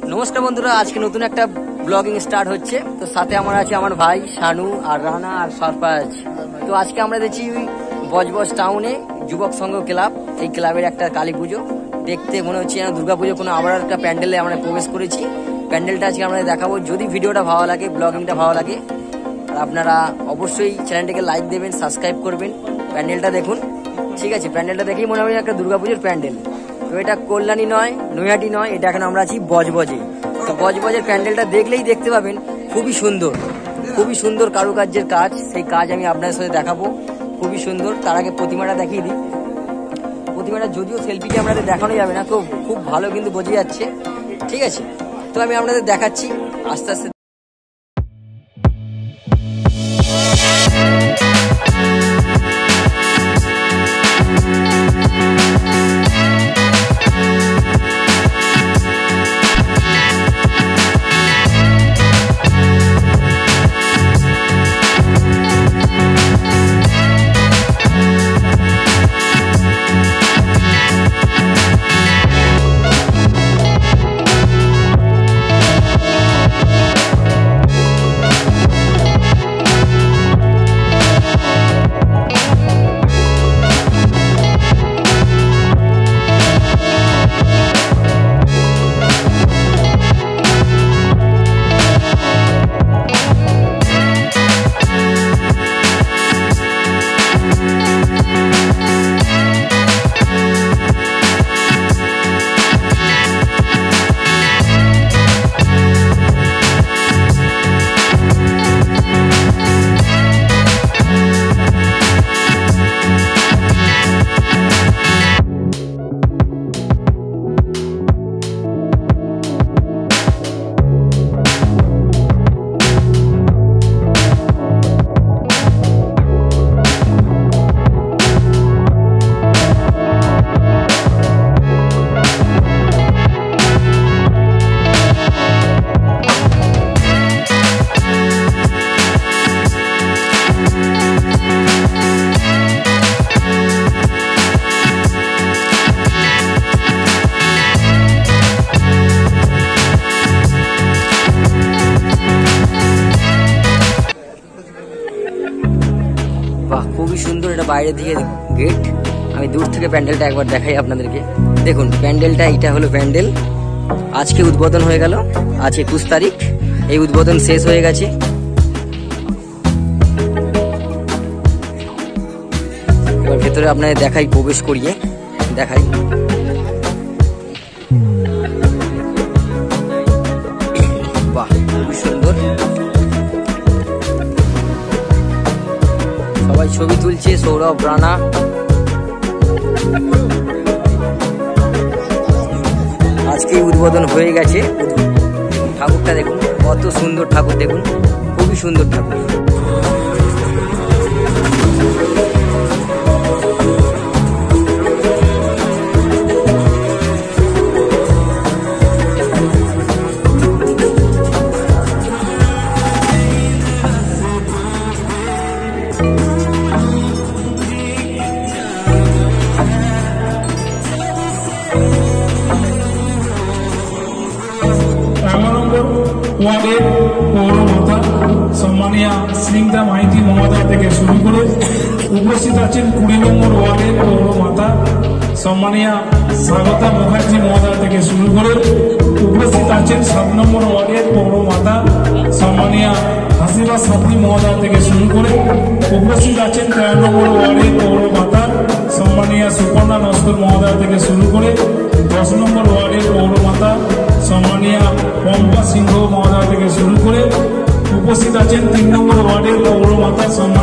नमस्कार बंधुरा आज के नतून एक ब्लॉगिंग स्टार्ट होच्छे तो साथे आमार आछे आमार भाई शानू और राना और सरपाज। तो आज के आमरा देखছি বজবজ टाउने युवक संघ क्लाब এই ক্লাবের একটা কালী পুজো দেখতে মনে হচ্ছে যেন দুর্গা পুজো কোনো আবার একটা প্যান্ডেলে আমরা প্রবেশ করেছি। প্যান্ডেলটা আজকে আমরা দেখাবো। যদি ভিডিওটা ভালো লাগে ব্লগিংটা ভালো লাগে আপনারা অবশ্যই চ্যানেলটাকে লাইক দেবেন সাবস্ক্রাইব করবেন। প্যান্ডেলটা দেখুন ঠিক আছে। প্যান্ডেলটা দেখেই মনে হয় একটা দুর্গা পুজোর প্যান্ডেল। তো এটা কল্যাণী নয় নৈহাটি নয়, এটা এখন আমরা আছি বজবজে। তো বজবজের প্যান্ডেলটা দেখলেই দেখতে পাবেন খুবই সুন্দর কারুকার্যের কাজ। সেই কাজ আমি আপনাদের সাথে দেখাবো, খুবই সুন্দর। তার আগে প্রতিমাটা দেখিয়ে দিই। প্রতিমাটা যদিও সেলফি ক্যামেরাতে দেখানো যাবে না, তো খুব ভালো কিন্তু বোঝা যাচ্ছে ঠিক আছে। তো আমি আপনাদের দেখাচ্ছি আস্তে আস্তে। খুবই সুন্দর, এটা বাইরে দিকে গেট। আমি দূর থেকে প্যান্ডেলটা একবার দেখাই আপনাদেরকে। দেখুন প্যান্ডেলটা, এটা হলো প্যান্ডেল। আজকে উদ্বোধন হয়ে গেল, আজ 21 তারিখ। এই উদ্বোধন শেষ হয়ে গেছে। এবার ভেতরে আপনাদের দেখাই, প্রবেশ করিয়ে দেখাই। বাহ খুবই সুন্দর, সবাই ছবি তুলছে। সৌরভ, রানা, আজকে উদ্বোধন হয়ে গেছে। ঠাকুরটা দেখুন কত সুন্দর ঠাকুর, দেখুন খুবই সুন্দর ঠাকুর। ওয়ার্ডের পৌরমাতা সম্মানীয় স্নিগ্ধা মাইতি মহোদয় থেকে শুরু করে উপস্থিত আছেন 20 নম্বর ওয়ার্ডের পৌরমাতা সম্মানীয় স্বাগতা মুখার্জি মহোদয় থেকে শুরু করে উপস্থিত আছেন 7 নম্বর ওয়ার্ডের পৌরমাতা সম্মানীয় হাসিবা সাফি মহোদয় থেকে শুরু করে উপস্থিত আছেন 13 নম্বর ওয়ার্ডের পৌরমাতা সম্মানীয় সুপর্ণা নস্কর মহোদয় থেকে শুরু করে 10 নম্বর ওয়ার্ডের পৌরমাতা সম্মানীয় পম্পা সিংহ মহোদয় থেকে শুরু করে উপস্থিত আছেন 3 নম্বর ওয়ার্ডের পৌরমাতা